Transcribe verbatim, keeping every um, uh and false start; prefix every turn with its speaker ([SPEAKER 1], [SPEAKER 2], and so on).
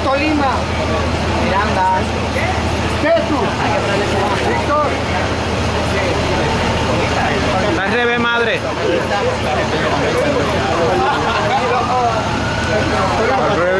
[SPEAKER 1] Tolima.
[SPEAKER 2] Miranda.
[SPEAKER 1] Tetu. Víctor.
[SPEAKER 3] Está al revés, madre.
[SPEAKER 1] Al revés.